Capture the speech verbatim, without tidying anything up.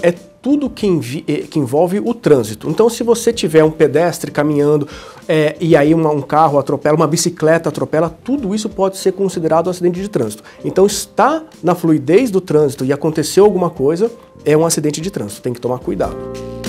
é tudo que, envi que envolve o trânsito. Então, se você tiver um pedestre caminhando é, e aí uma, um carro atropela, uma bicicleta atropela, tudo isso pode ser considerado um acidente de trânsito. Então, está na fluidez do trânsito e aconteceu alguma coisa, é um acidente de trânsito. Tem que tomar cuidado.